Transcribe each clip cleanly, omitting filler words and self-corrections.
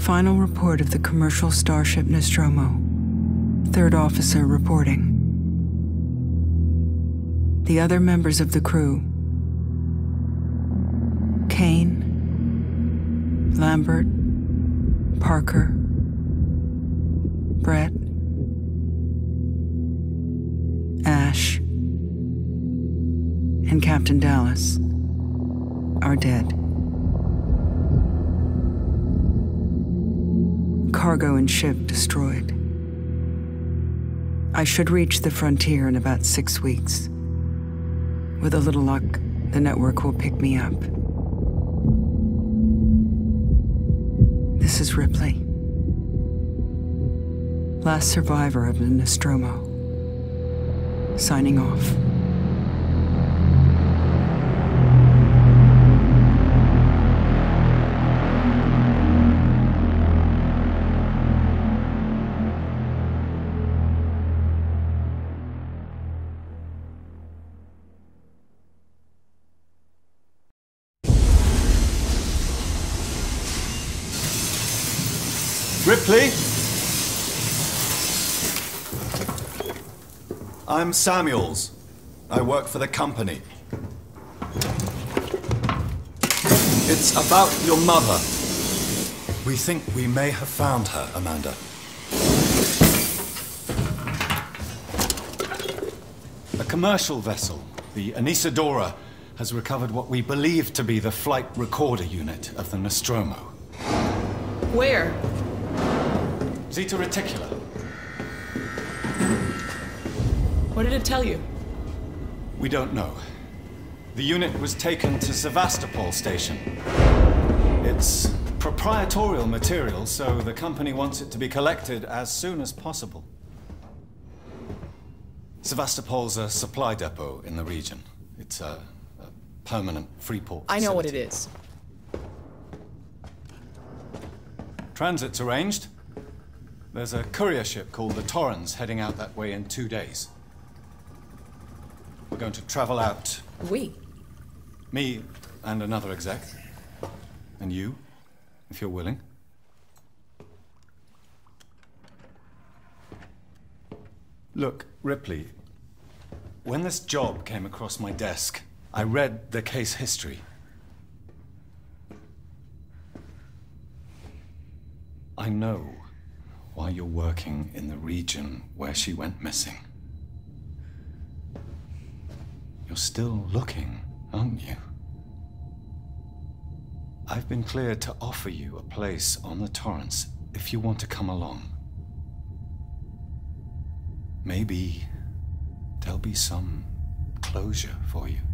Final report of the commercial starship Nostromo. Third officer reporting. The other members of the crew: Kane, Lambert, Parker, Brett, Ash, and Captain Dallas are dead. Cargo and ship destroyed. I should reach the frontier in about 6 weeks. With a little luck, the network will pick me up. This is Ripley, last survivor of the Nostromo, signing off. Ripley? I'm Samuels. I work for the company. It's about your mother. We think we may have found her, Amanda. A commercial vessel, the Anisadora, has recovered what we believe to be the flight recorder unit of the Nostromo. Where? Zeta Reticula. What did it tell you? We don't know. The unit was taken to Sevastopol station. It's proprietorial material, so the company wants it to be collected as soon as possible. Sevastopol's a supply depot in the region. It's a permanent free port facility. I know what it is. Transit's arranged. There's a courier ship called the Torrens heading out that way in 2 days. We're going to travel out. We? Me and another exec. And you, if you're willing. Look, Ripley, when this job came across my desk, I read the case history. I know why you're working in the region where she went missing. You're still looking, aren't you? I've been cleared to offer you a place on the Torrens if you want to come along. Maybe there'll be some closure for you.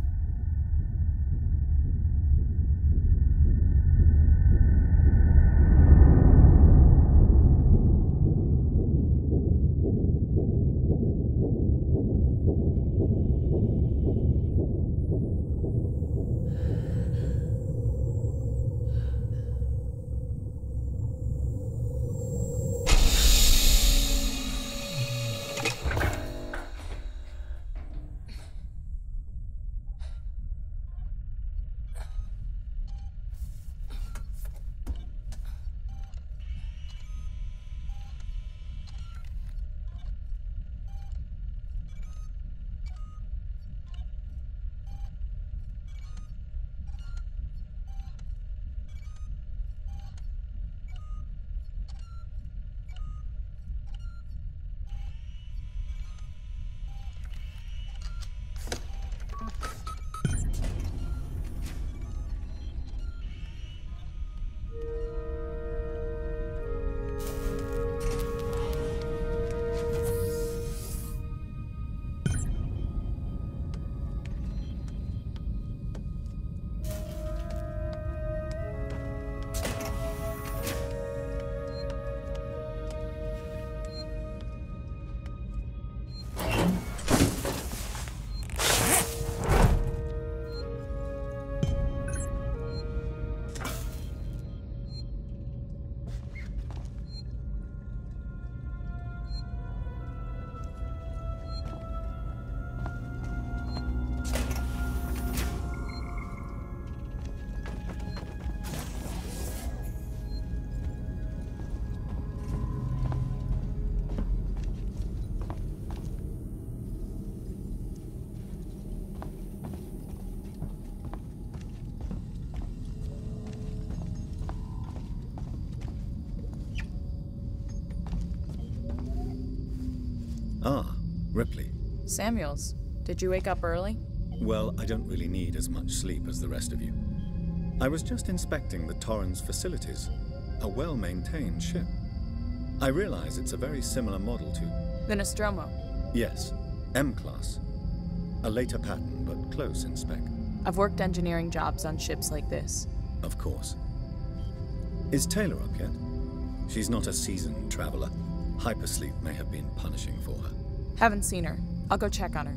Ripley. Samuels, did you wake up early? Well, I don't really need as much sleep as the rest of you. I was just inspecting the Torrens facilities. A well-maintained ship. I realize it's a very similar model to... The Nostromo. Yes, M-class. A later pattern, but close in spec. I've worked engineering jobs on ships like this. Of course. Is Taylor up yet? She's not a seasoned traveler. Hypersleep may have been punishing for her. Haven't seen her. I'll go check on her.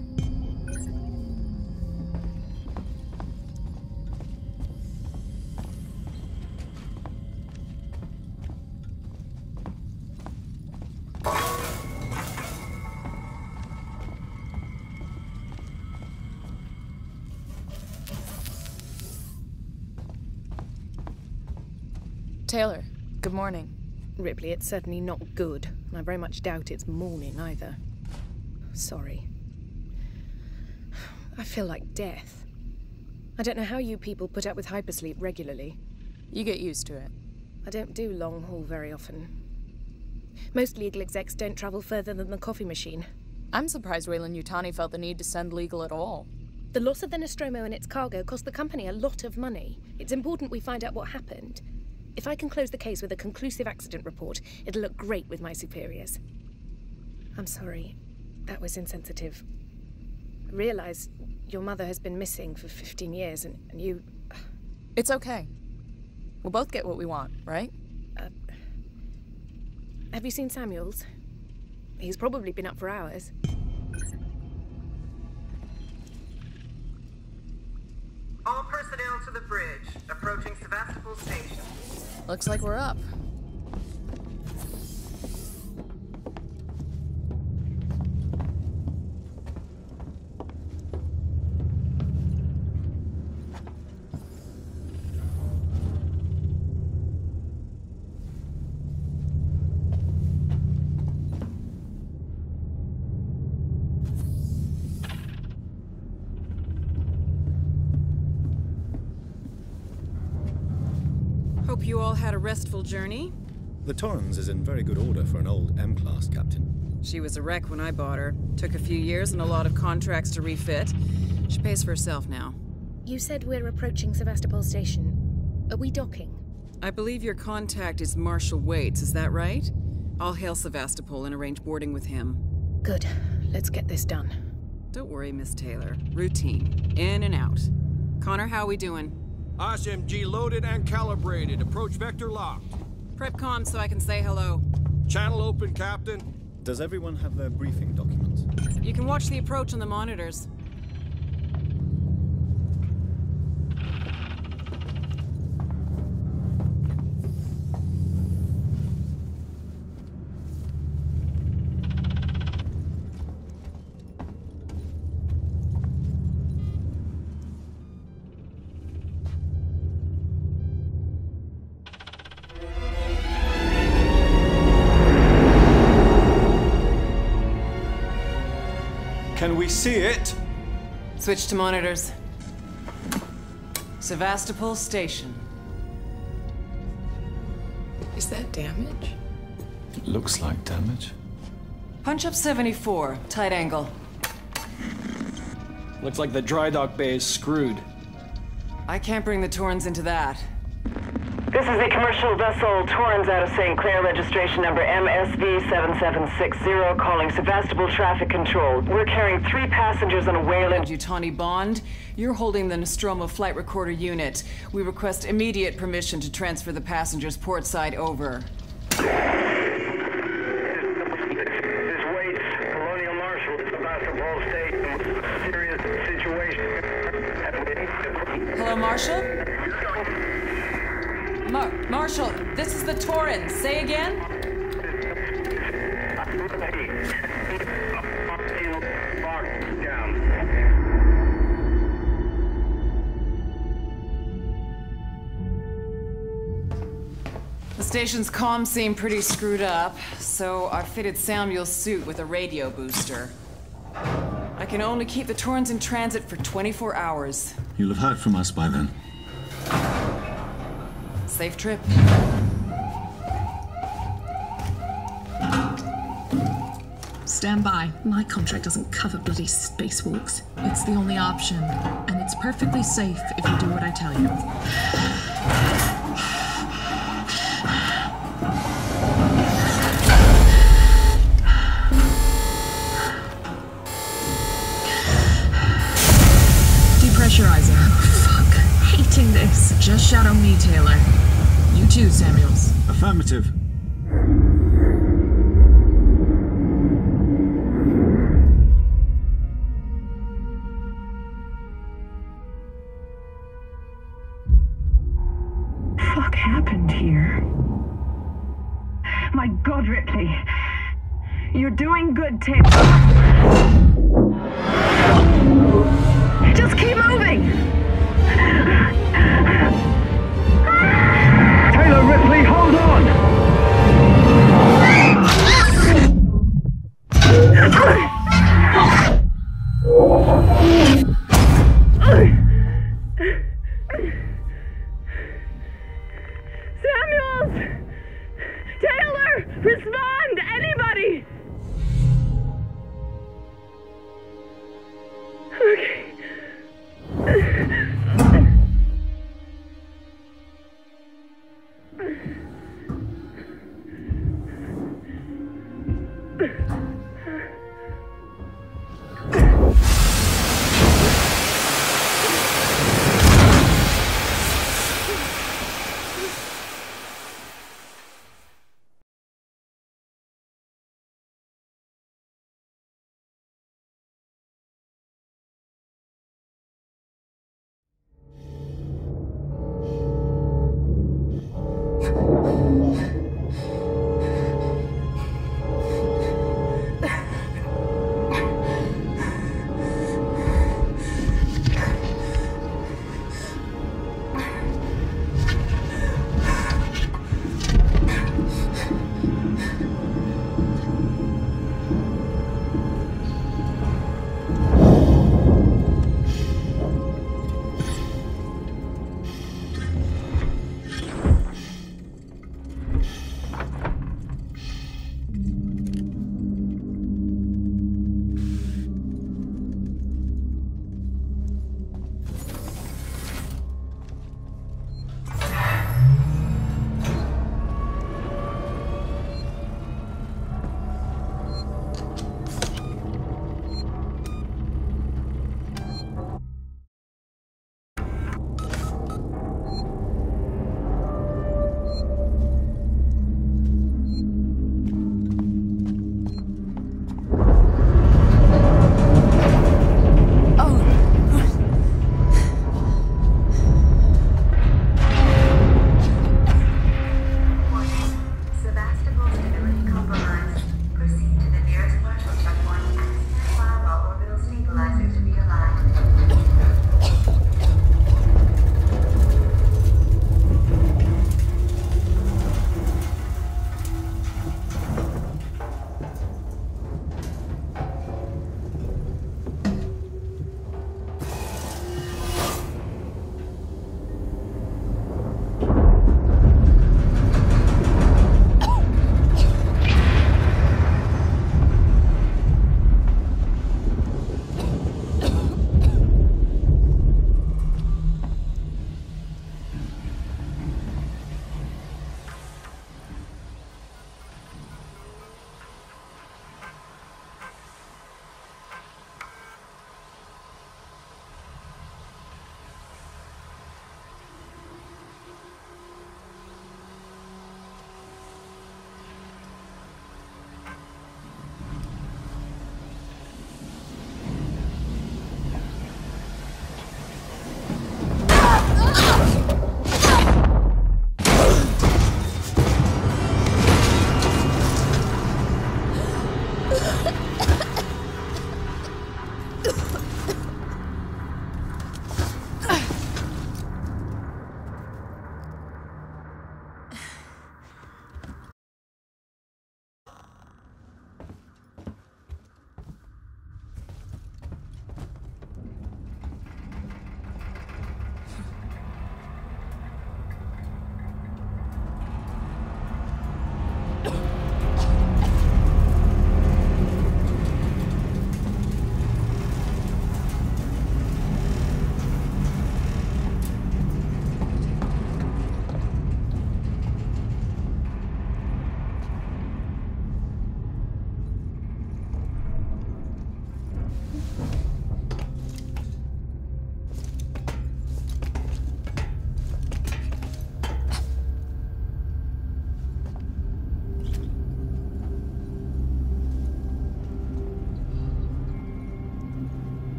Taylor, good morning. Ripley, it's certainly not good, and I very much doubt it's morning either. Sorry. I feel like death. I don't know how you people put up with hypersleep regularly. You get used to it. I don't do long haul very often. Most legal execs don't travel further than the coffee machine. I'm surprised Weyland-Yutani felt the need to send legal at all. The loss of the Nostromo and its cargo cost the company a lot of money. It's important we find out what happened. If I can close the case with a conclusive accident report, it'll look great with my superiors. I'm sorry. That was insensitive. I realize your mother has been missing for 15 years, and you... It's okay. We'll both get what we want, right? Have you seen Samuels? He's probably been up for hours. All personnel to the bridge, approaching Sevastopol Station. Looks like we're up. Hope you all had a restful journey. The Torrens is in very good order for an old M-class captain. She was a wreck when I bought her. Took a few years and a lot of contracts to refit. She pays for herself now. You said we're approaching Sevastopol Station. Are we docking? I believe your contact is Marshal Waits, is that right? I'll hail Sevastopol and arrange boarding with him. Good. Let's get this done. Don't worry, Miss Taylor. Routine. In and out. Connor, how we doing? SMG loaded and calibrated. Approach vector locked. Prep comm so I can say hello. Channel open, Captain. Does everyone have their briefing documents? You can watch the approach on the monitors. Can we see it? Switch to monitors. Sevastopol Station. Is that damage? Looks like damage. Punch up 74, tight angle. Looks like the dry dock bay is screwed. I can't bring the Torrens into that. This is the commercial vessel Torrens out of St. Clair, registration number MSV7760, calling Sevastopol Traffic Control. We're carrying 3 passengers on a Weyland-Yutani Bond. You're holding the Nostromo flight recorder unit. We request immediate permission to transfer the passengers port side over. This Waits, Colonial Marshal, Sevastopol Station. Serious situation. Hello, Marshal? Marshal, this is the Torrens. Say again? The station's comms seem pretty screwed up, so I fitted Samuel's suit with a radio booster. I can only keep the Torrens in transit for 24 hours. You'll have heard from us by then. Safe trip. Stand by. My contract doesn't cover bloody spacewalks. It's the only option, and it's perfectly safe if you do what I tell you. Depressurizing. Oh, fuck. Hating this. Just shadow me, Taylor. You too, Samuels. Affirmative. Fuck happened here? My God, Ripley. You're doing good, Taylor. Just keep moving! Taylor, Ripley, hold on! Samuels! Taylor! Respond! Anybody! Okay.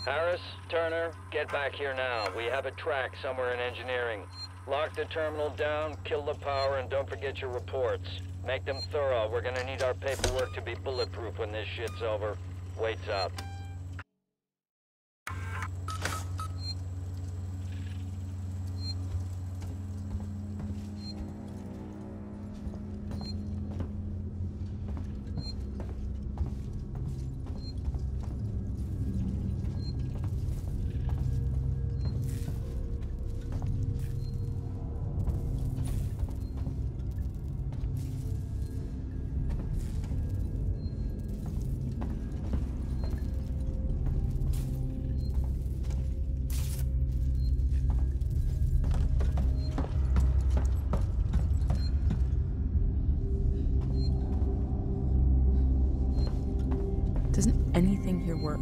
Harris, Turner, get back here now. We have a track somewhere in engineering. Lock the terminal down, kill the power, and don't forget your reports. Make them thorough. We're gonna need our paperwork to be bulletproof when this shit's over. Waits up. Doesn't anything here work?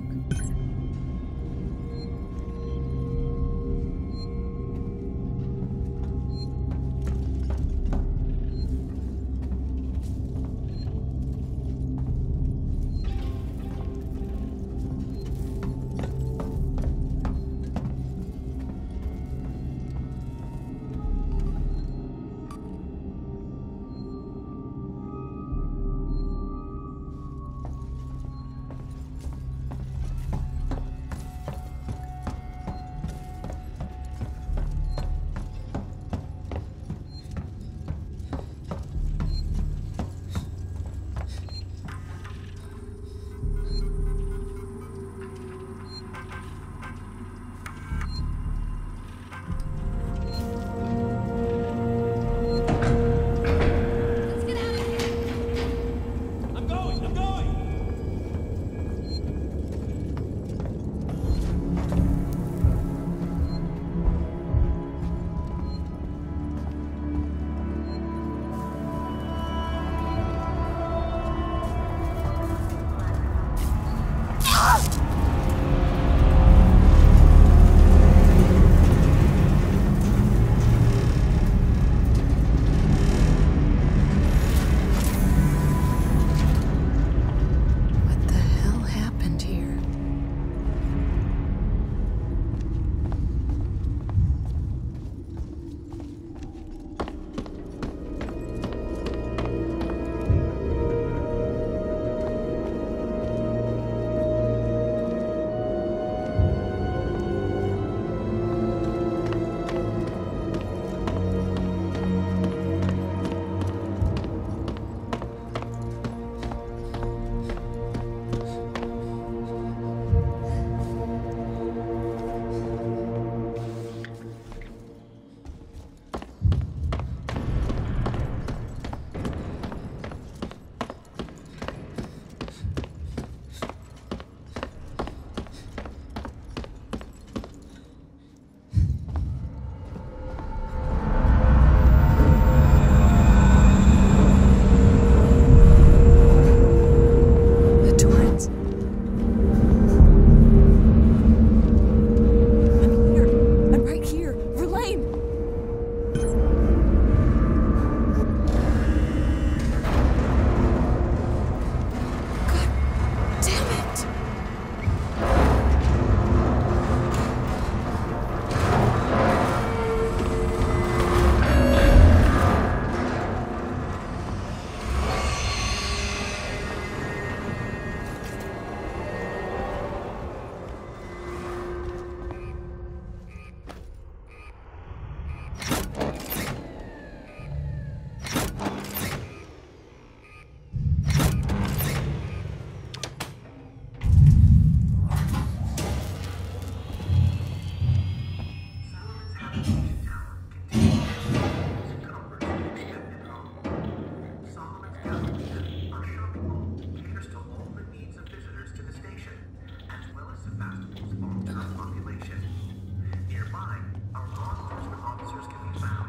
Nearby, our law enforcement officers can be found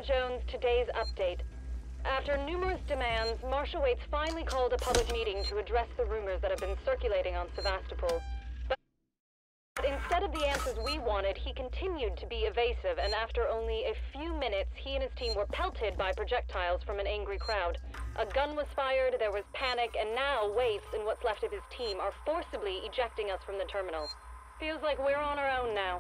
Jones, today's update. After numerous demands, Marshal Waits finally called a public meeting to address the rumors that have been circulating on Sevastopol. But instead of the answers we wanted, he continued to be evasive, and after only a few minutes, he and his team were pelted by projectiles from an angry crowd. A gun was fired, there was panic, and now Waits and what's left of his team are forcibly ejecting us from the terminal. Feels like we're on our own now.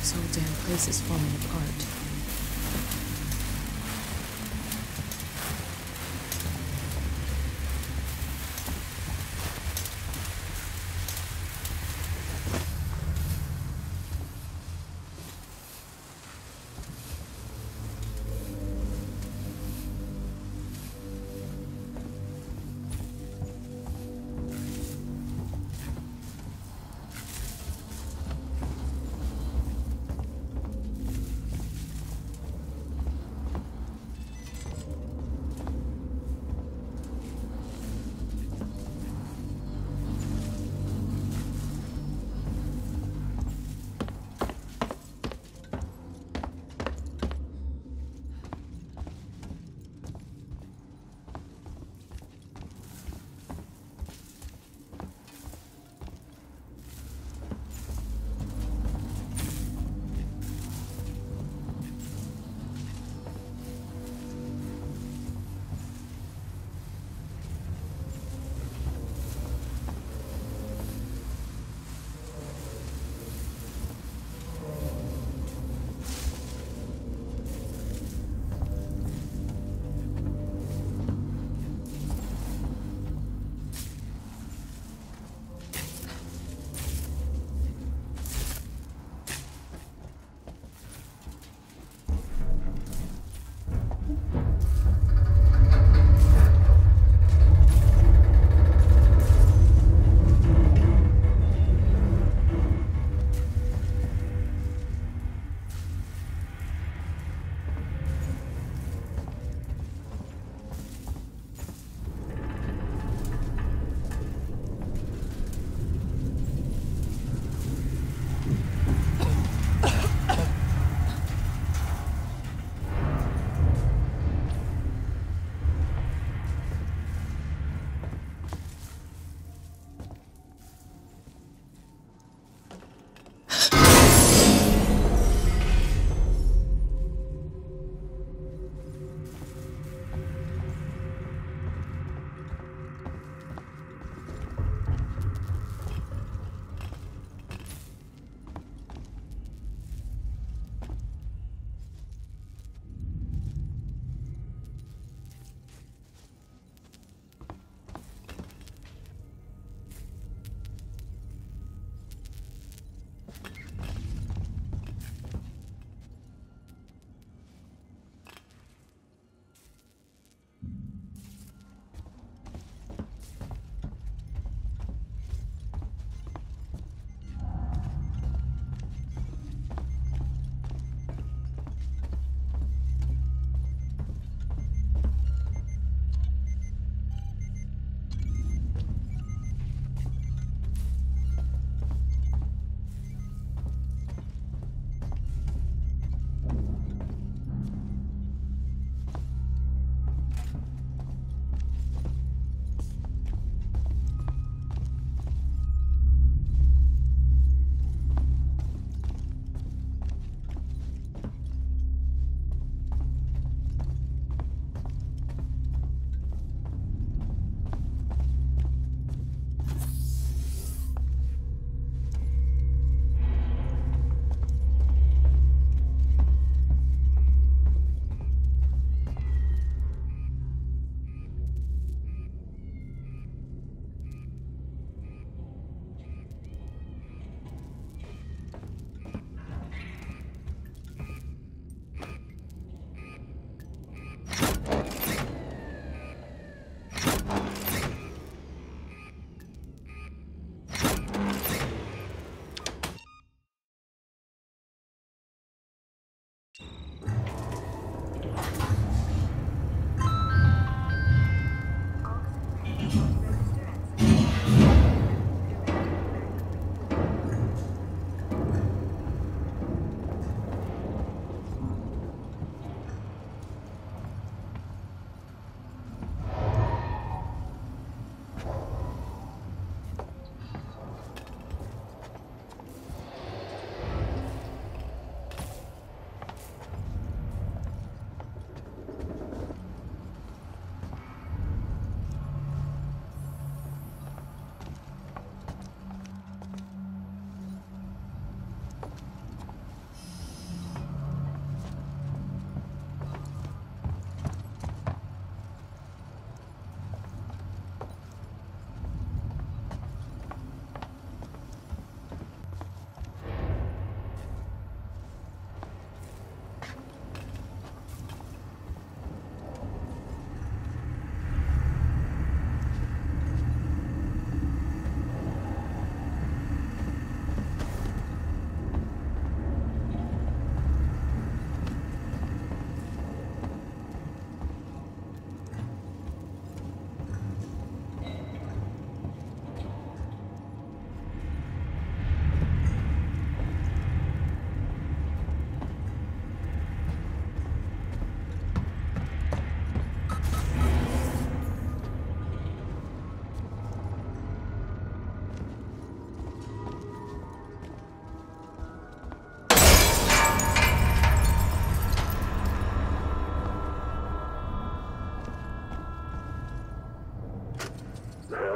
This whole damn place is falling apart.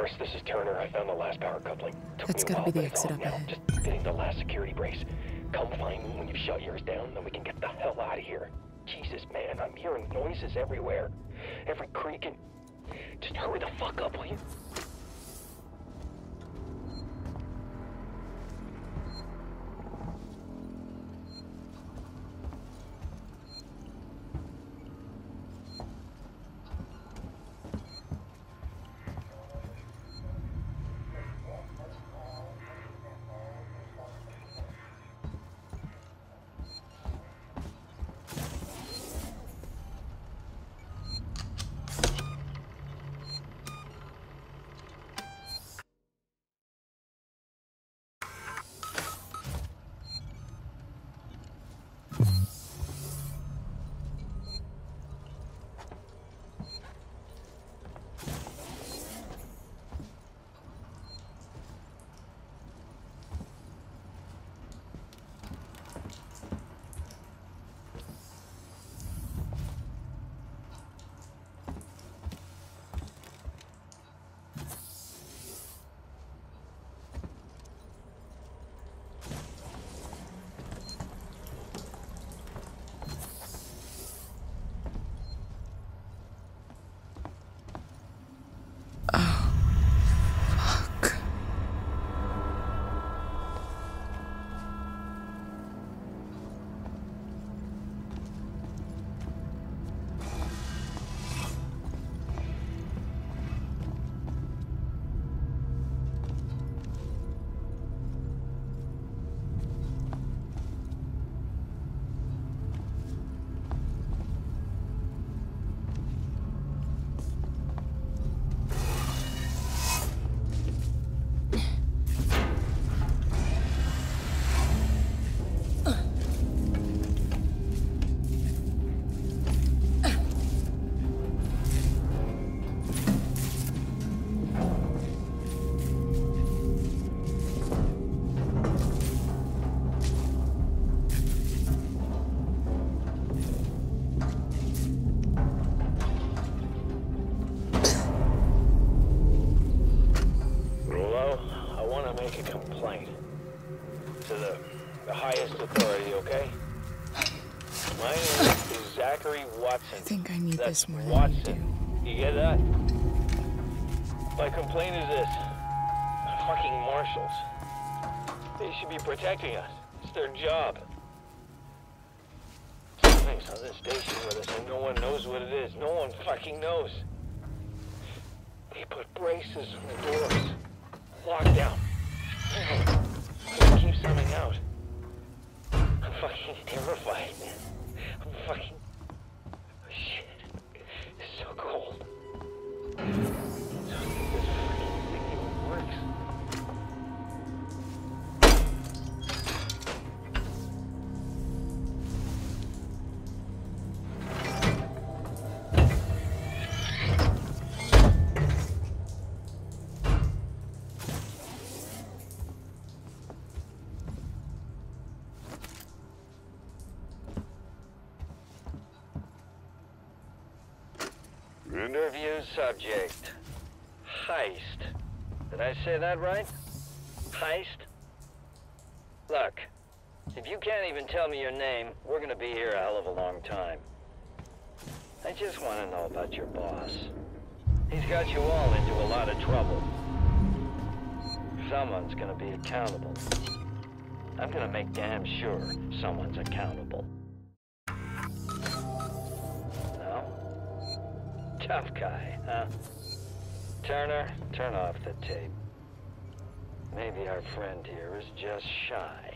First, this is Turner. I found the last power coupling. That's gotta be the exit up ahead. Just fitting the last security brace. Come find me when you've shut yours down, then we can get the hell out of here. Jesus, man, I'm hearing noises everywhere. Every creak and... Just hurry the fuck up, will you? I think I need this more than you do. You get that? My complaint is this. Fucking marshals. They should be protecting us. It's their job. Some things on this station with us and no one knows what it is. No one fucking knows. They put braces on the doors. Lockdown. It keeps coming out. I'm fucking terrified, man. I'm fucking... Shit. It's so cold. This fucking thing even works. Interview subject. Heist. Did I say that right? Heist? Look, if you can't even tell me your name, we're gonna be here a hell of a long time. I just want to know about your boss. He's got you all into a lot of trouble. Someone's gonna be accountable. I'm gonna make damn sure someone's accountable. Tough guy, huh? Turner, turn off the tape. Maybe our friend here is just shy.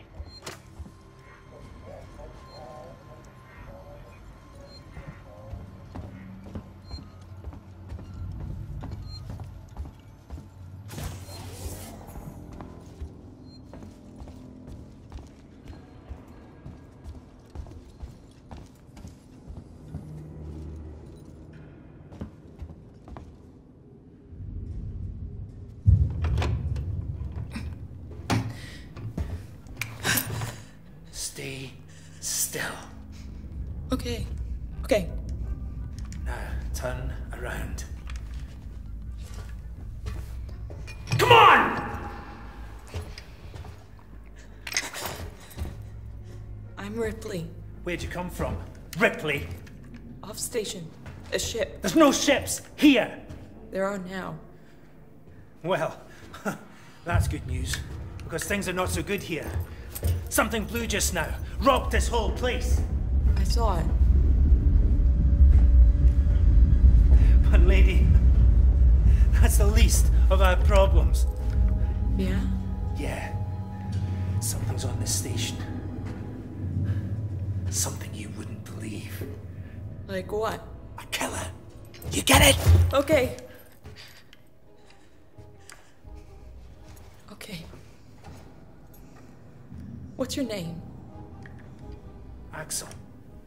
Stay still. Okay. Okay. Now, turn around. I'm Ripley. Where'd you come from? Ripley? Off station. A ship. There's no ships here! There are now. Well, that's good news. Because things are not so good here. Something blue just now. Rocked this whole place. I saw it. But lady, that's the least of our problems. Yeah? Yeah. Something's on this station. Something you wouldn't believe. Like what? A killer. You get it? Okay. Okay. What's your name? Axel.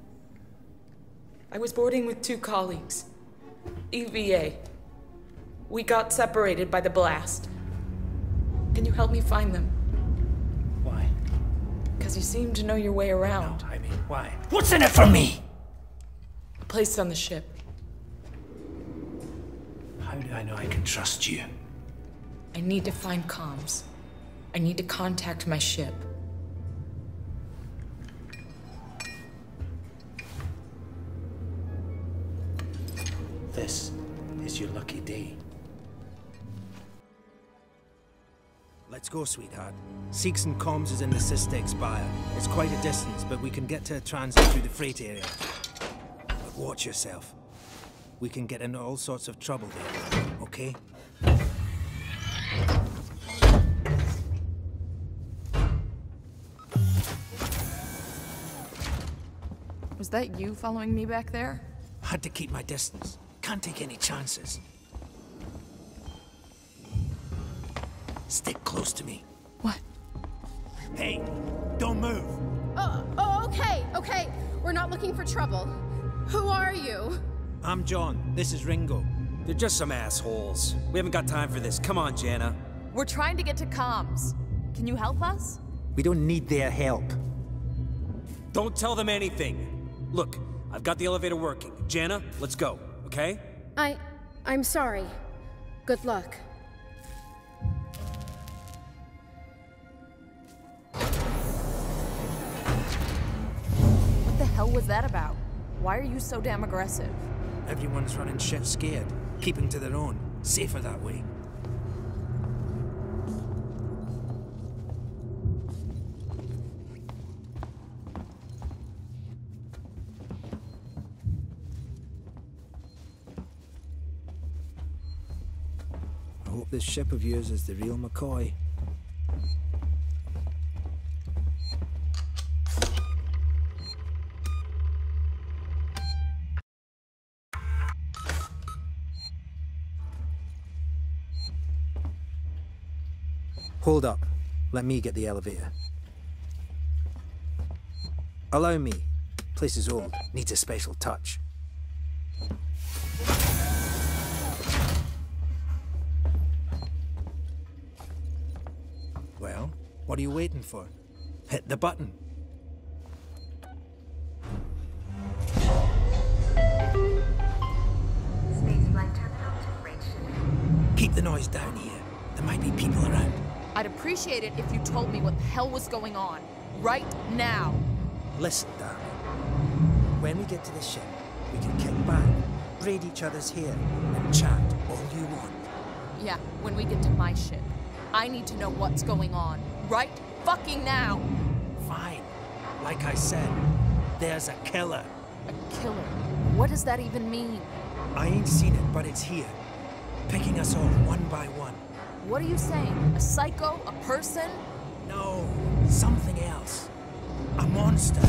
I was boarding with 2 colleagues. EVA. We got separated by the blast. Can you help me find them? Why? Because you seem to know your way around. No, I mean, why? What's in it for me? A place on the ship. How do I know I can trust you? I need to find comms. I need to contact my ship. This is your lucky day. Let's go, sweetheart. Seeks and comms is in the Systech Spire. It's quite a distance, but we can get to a transit through the freight area. But watch yourself. We can get into all sorts of trouble there, okay? Was that you following me back there? Had to keep my distance. Can't take any chances. Stick close to me. What? Hey, don't move. Okay. We're not looking for trouble. Who are you? I'm John. This is Ringo. They're just some assholes. We haven't got time for this. Come on, Jana. We're trying to get to comms. Can you help us? We don't need their help. Don't tell them anything. Look, I've got the elevator working. Jana, let's go, okay? I'm sorry. Good luck. What the hell was that about? Why are you so damn aggressive? Everyone's running shit scared, keeping to their own. Safer that way. I hope this ship of yours is the real McCoy. Hold up. Let me get the elevator. Allow me. Place is old. Needs a special touch. Well, what are you waiting for? Hit the button. Keep the noise down here. There might be people around. I'd appreciate it if you told me what the hell was going on. Right now. Listen, darling. When we get to the ship, we can kick back, braid each other's hair, and chat all you want. Yeah, when we get to my ship. I need to know what's going on. Right fucking now. Fine. Like I said, there's a killer. A killer? What does that even mean? I ain't seen it, but it's here. Picking us off one by one. What are you saying? A psycho? A person? No, something else. A monster.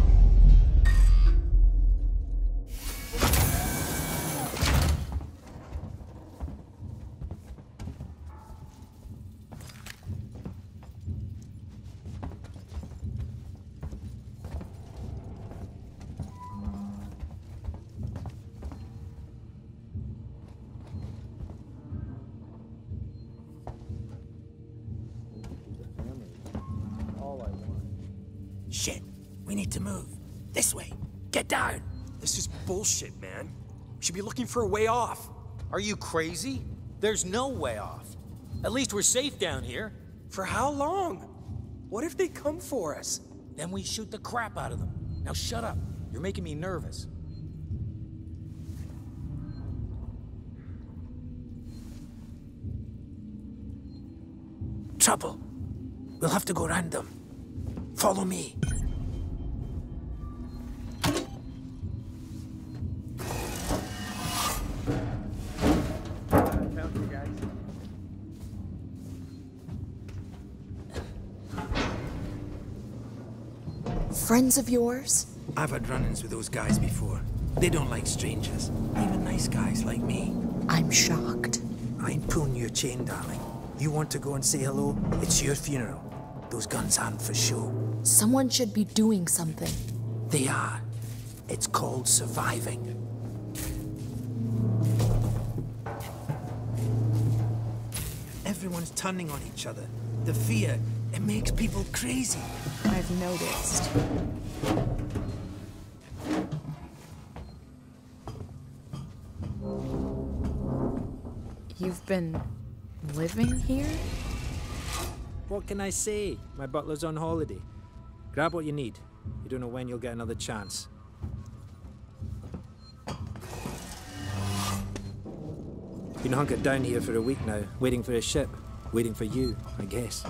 Shit, we need to move. This way. Get down. This is bullshit, man. We should be looking for a way off. Are you crazy? There's no way off. At least we're safe down here. For how long? What if they come for us? Then we shoot the crap out of them. Now shut up. You're making me nervous. Trouble. We'll have to go round them. Follow me. Friends of yours? I've had run-ins with those guys before. They don't like strangers. Even nice guys like me. I'm shocked. I ain't pulling your chain, darling. You want to go and say hello? It's your funeral. Those guns aren't for show. Someone should be doing something. They are. It's called surviving. Everyone's turning on each other. The fear, it makes people crazy. I've noticed. You've been living here? What can I say? My butler's on holiday. Grab what you need. You don't know when you'll get another chance. Been hunkered down here for a week now, waiting for a ship. Waiting for you, I guess.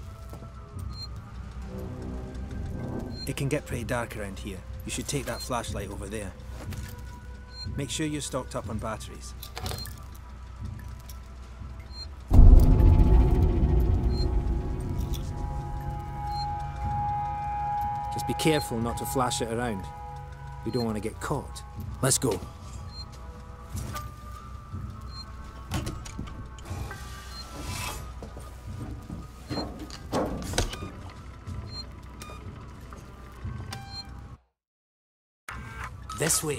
It can get pretty dark around here. You should take that flashlight over there. Make sure you're stocked up on batteries. Just be careful not to flash it around. We don't want to get caught. Let's go. This way.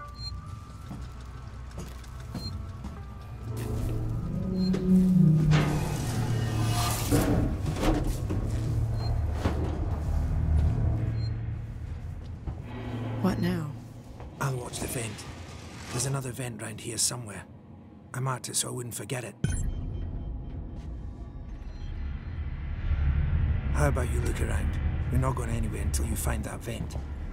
What now? I'll watch the vent. There's another vent round here somewhere. I marked it so I wouldn't forget it. How about you look around? We're not going anywhere until you find that vent.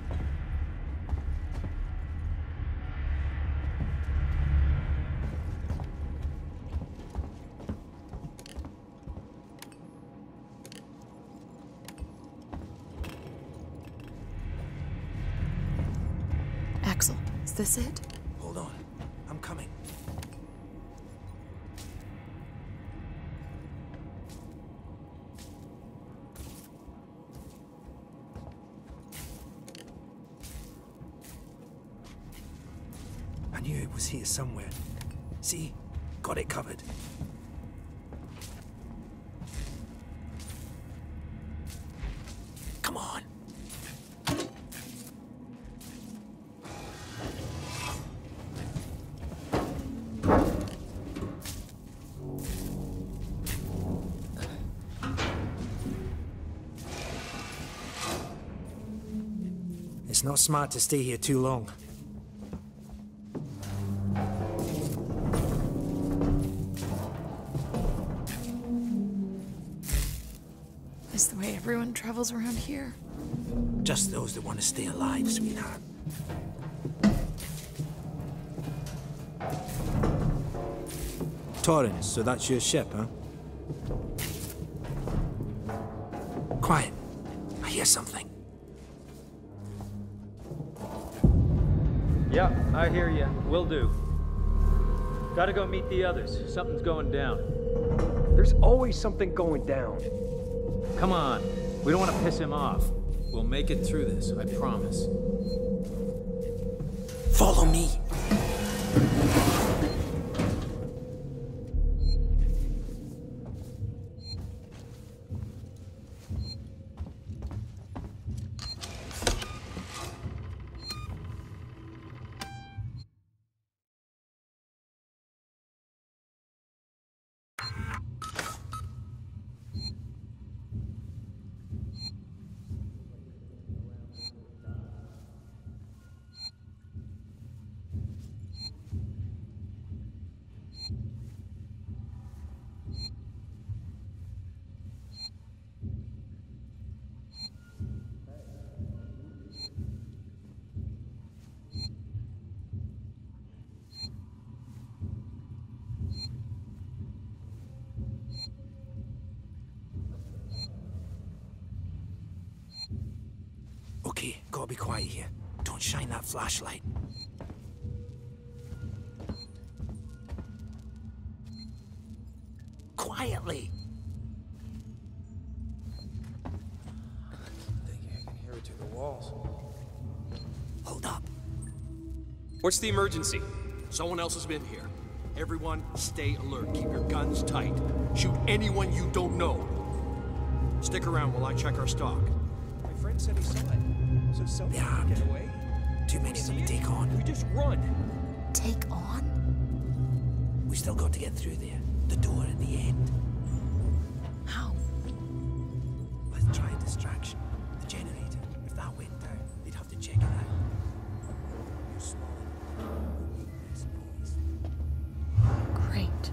Axel, is this it? Hold on. I'm coming. I knew it was here somewhere. See? Got it covered. Come on. It's not smart to stay here too long. Is the way everyone travels around here? Just those that want to stay alive, sweetheart. Torrens, so that's your ship, huh? Quiet. I hear something. Yeah, I hear you. Will do. Gotta go meet the others. Something's going down. There's always something going down. Come on. We don't want to piss him off. We'll make it through this, I promise. Follow me. gotta be quiet here. Don't shine that flashlight. Quietly! I can hear it through the walls. Hold up. What's the emergency? Someone else has been here. Everyone, stay alert. Keep your guns tight. Shoot anyone you don't know. Stick around while I check our stock. My friend said he saw it. So someone can get away. Too many of them to take on. We just run. Take on? We still got to get through there. The door at the end. How? Let's try a distraction. The generator. If that went down, they'd have to check it out. You're small. Great.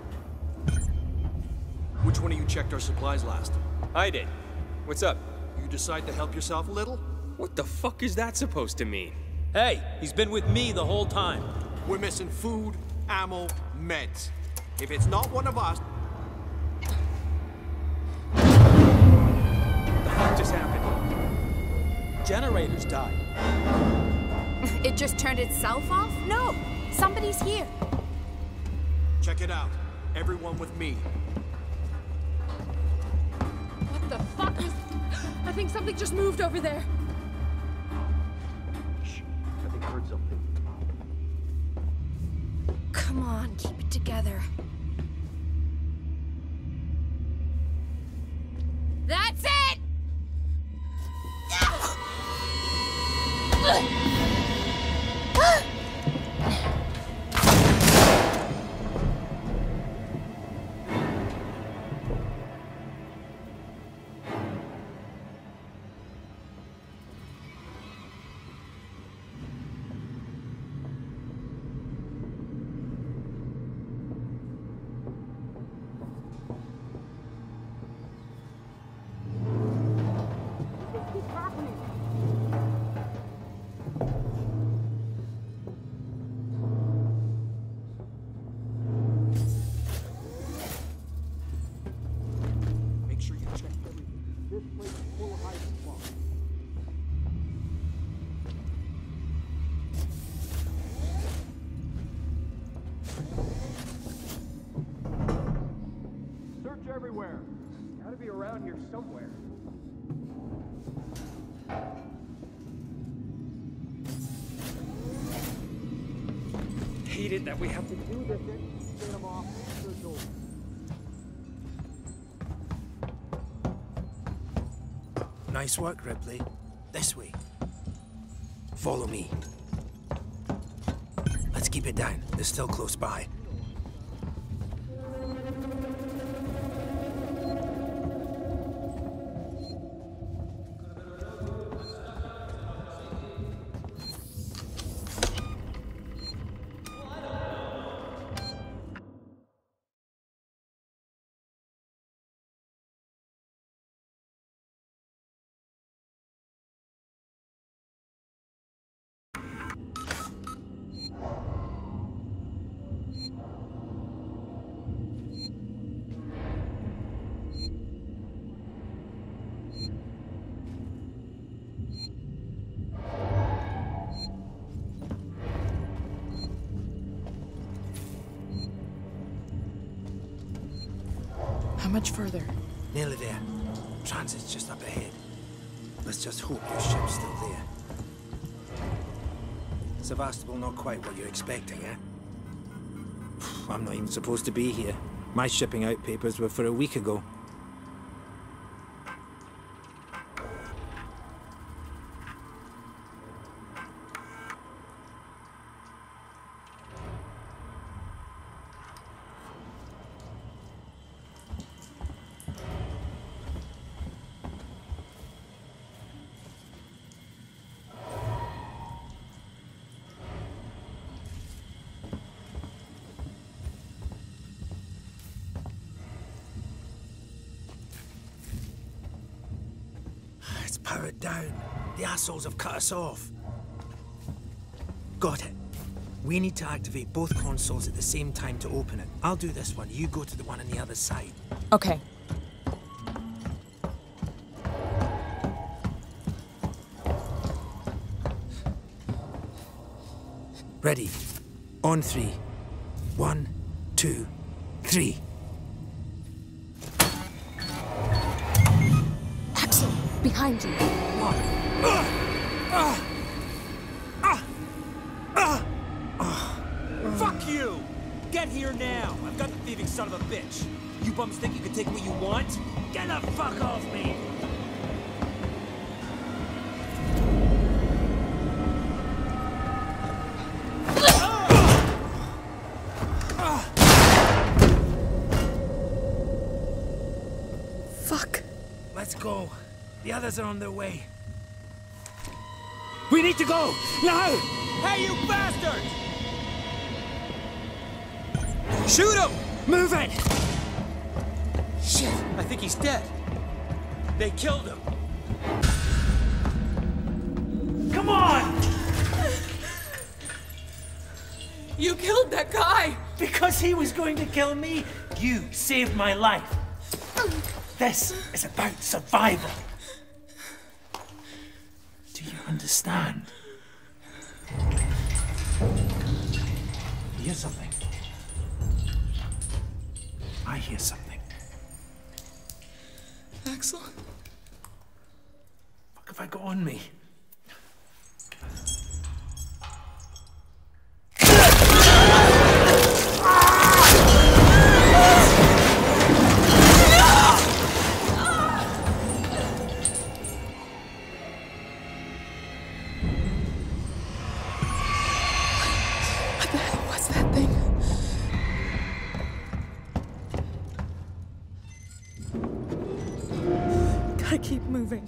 Which one of you checked our supplies last? I did. What's up? You decide to help yourself a little? What the fuck is that supposed to mean? Hey, he's been with me the whole time. We're missing food, ammo, meds. If it's not one of us... What the fuck just happened? Generators died. It just turned itself off? No, somebody's here. Check it out. Everyone with me. What the fuck is... I think something just moved over there. Shh. I think I heard something. Come on, keep it together. That's it! Everywhere. Gotta be around here somewhere. Hate it that we have to do this. Get them off. Search over. Nice work, Ripley. This way. Follow me. Let's keep it down. They're still close by. How much further? Nearly there. Transit's just up ahead. Let's just hope your ship's still there. Sevastopol not quite what you're expecting, eh? I'm not even supposed to be here. My shipping out papers were for a week ago. Powered down. The assholes have cut us off. Got it. We need to activate both consoles at the same time to open it. I'll do this one. You go to the one on the other side. Okay. Ready. On 3. 1, 2, 3. Axel, behind you. Fuck you! Get here now! I've got the thieving son of a bitch. You bums think you can take what you want? Get the fuck off me! Fuck. Let's go. The others are on their way. We need to go! Now! Hey, you bastard! Shoot him! Move it! Shit, I think he's dead. They killed him. Come on! You killed that guy! Because he was going to kill me, you saved my life. This is about survival. Do you understand? Hear something? I hear something. Axel? What have I got on me? Gotta keep moving.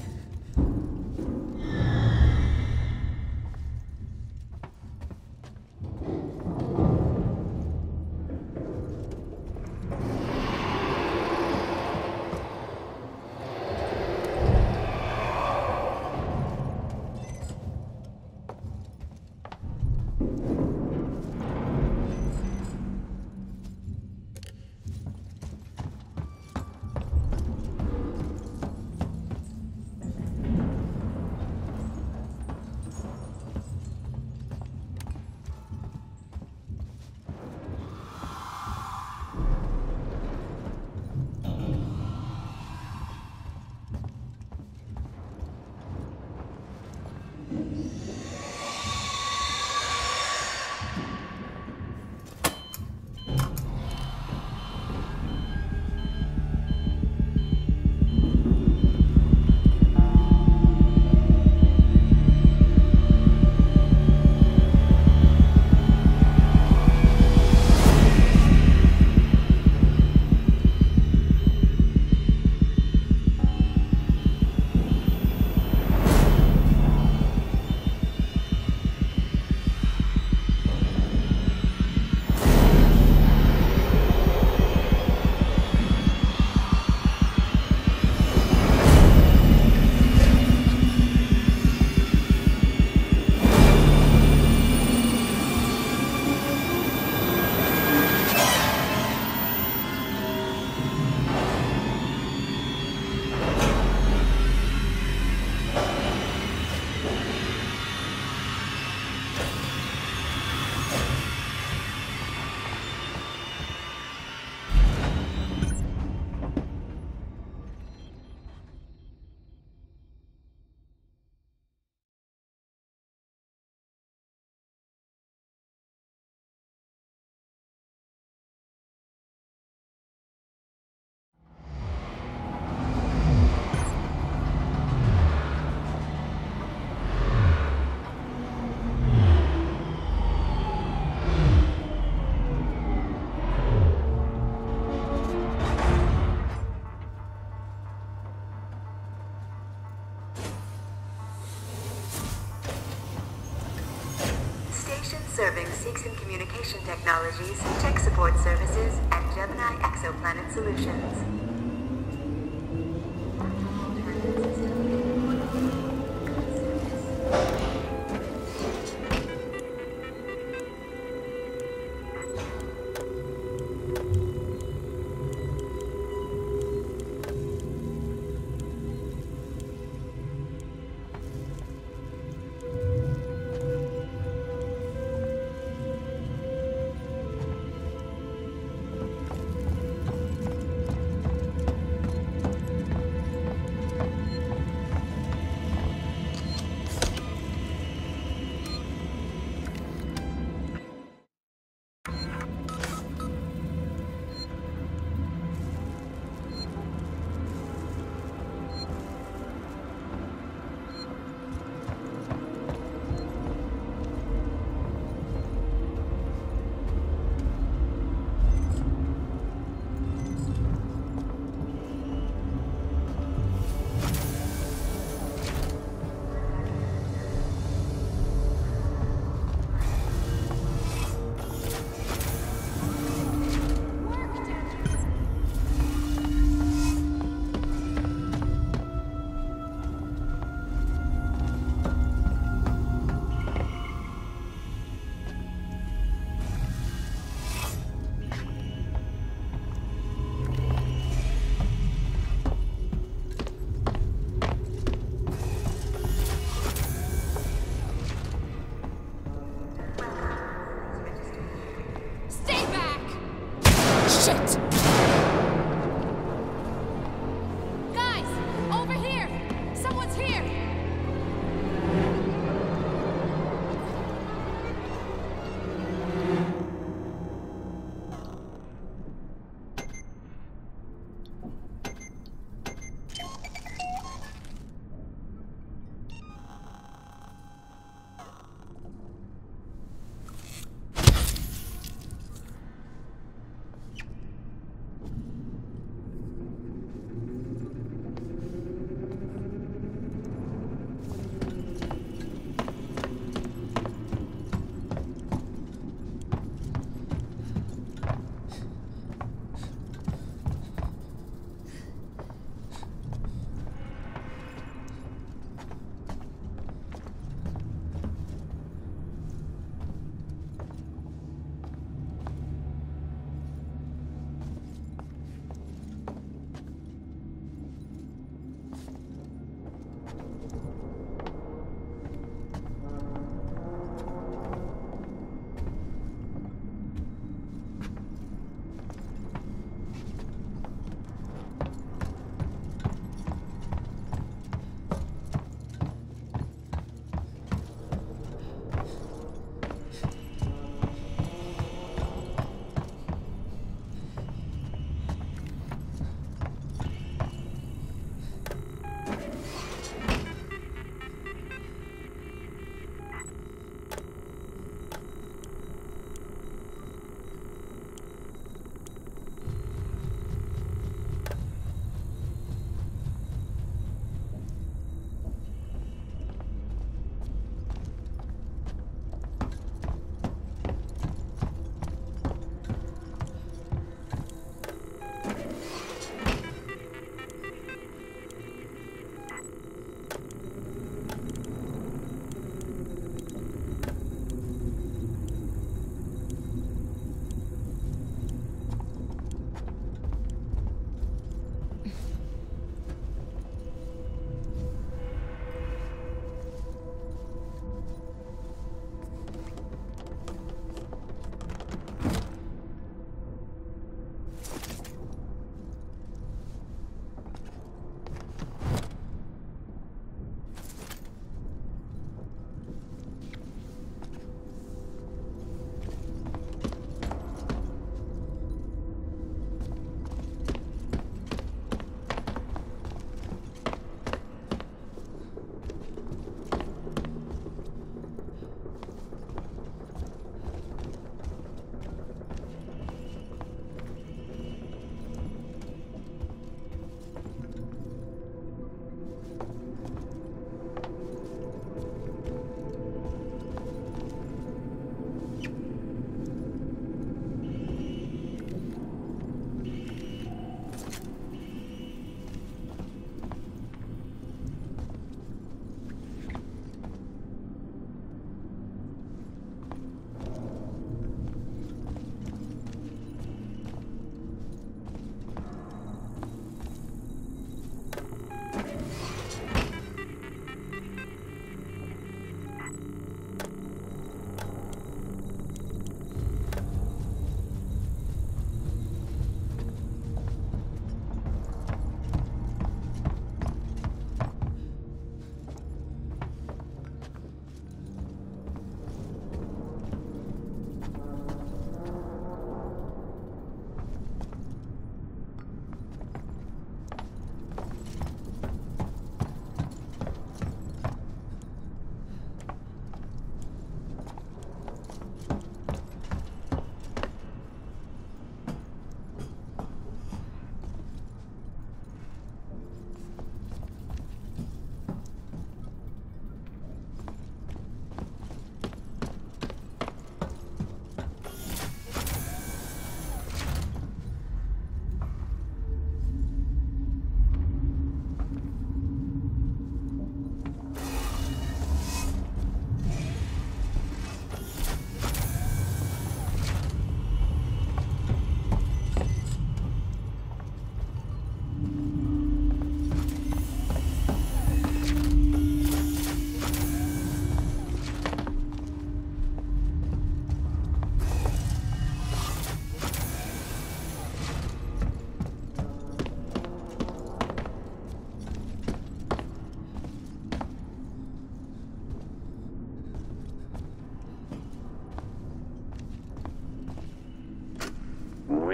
Serving Seegson Communication Technologies, Tech Support Services, and Gemini Exoplanet Solutions. Shit! Guys, over here! Someone's here!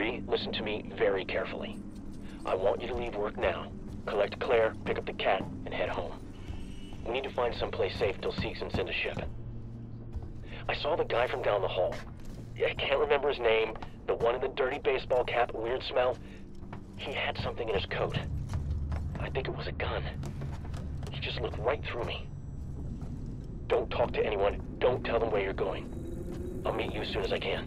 Bree, listen to me very carefully. I want you to leave work now. Collect Claire, pick up the cat, and head home. We need to find someplace safe till Seegson sends a ship. I saw the guy from down the hall. I can't remember his name. The one in the dirty baseball cap, weird smell. He had something in his coat. I think it was a gun. He just looked right through me. Don't talk to anyone. Don't tell them where you're going. I'll meet you as soon as I can.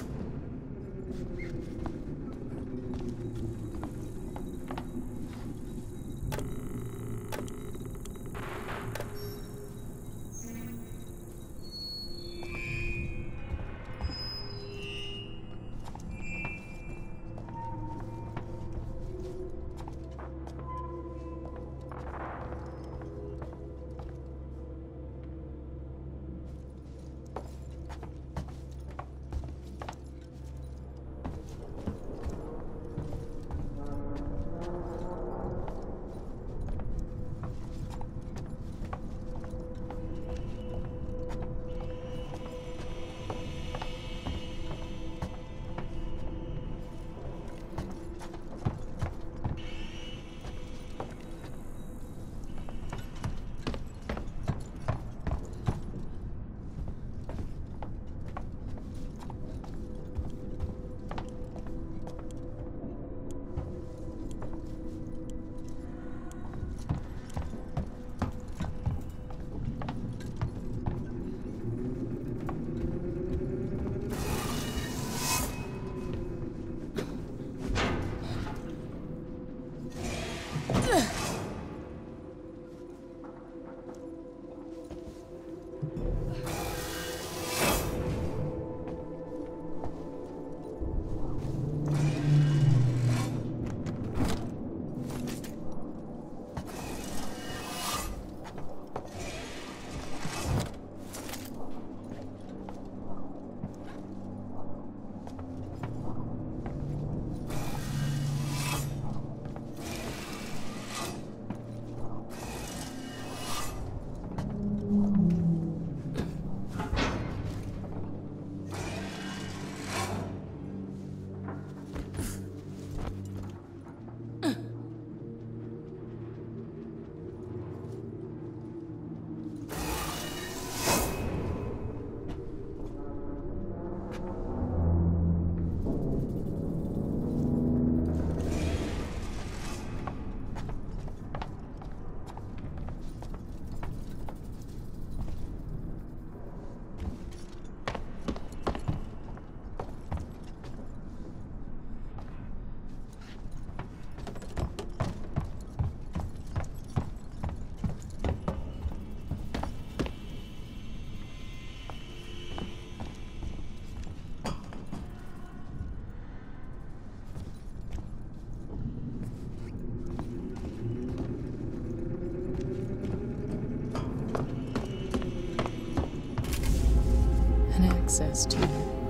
Access to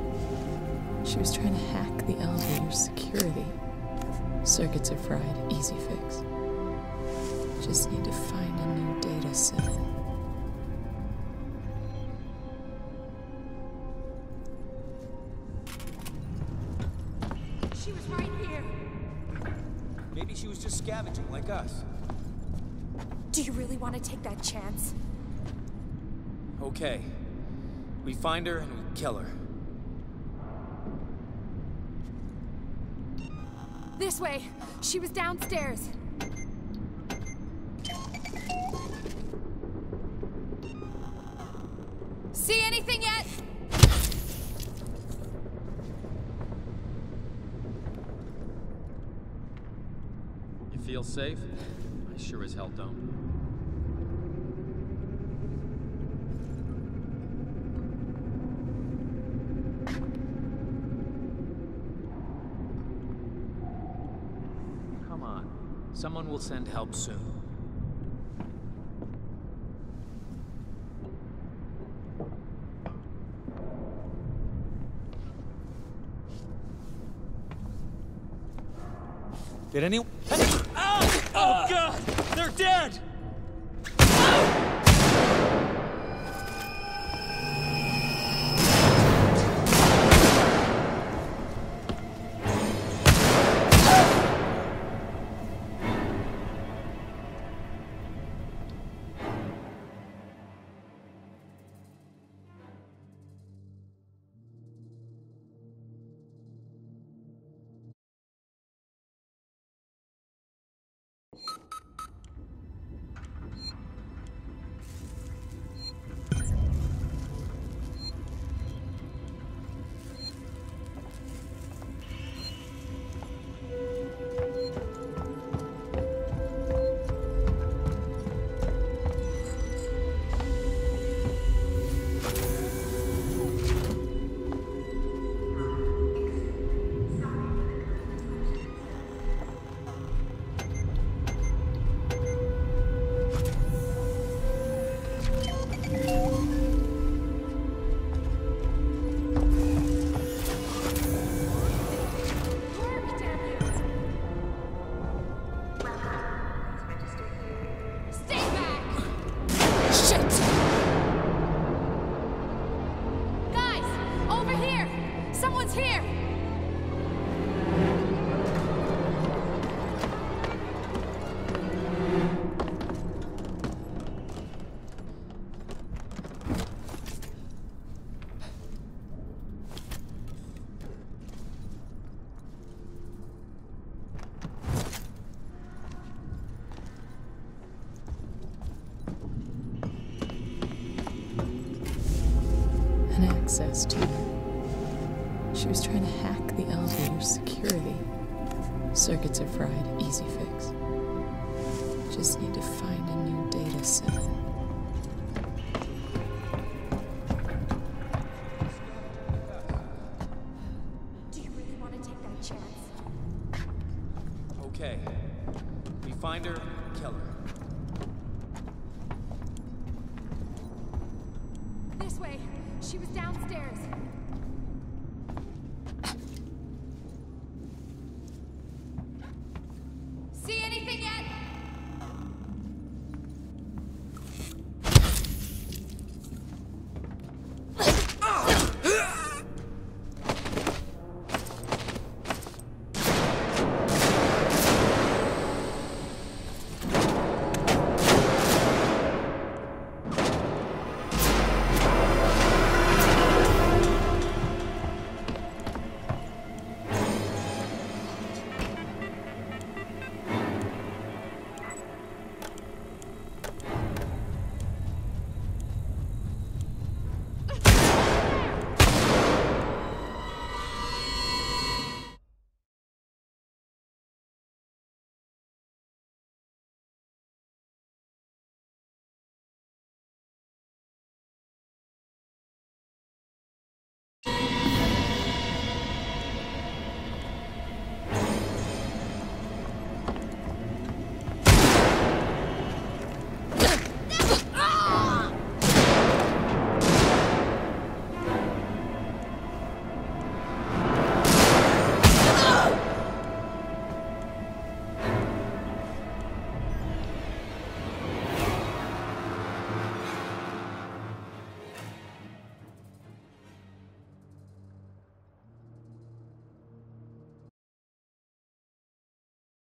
her. She was trying to hack the elevator's security. Circuits are fried, easy fix. Just need to find a new data set. She was right here. Maybe she was just scavenging like us. Do you really want to take that chance? Okay. We find her and we kill her. This way. She was downstairs. See anything yet? You feel safe? I sure as hell don't. Someone will send help soon. Did anyone? Oh God! They're dead! access to. She was trying to hack the elevator's security. Circuits are fried, easy fix. Just need to find a new data set. Do you really want to take that chance? Okay. We find her, kill her. This way. She was downstairs.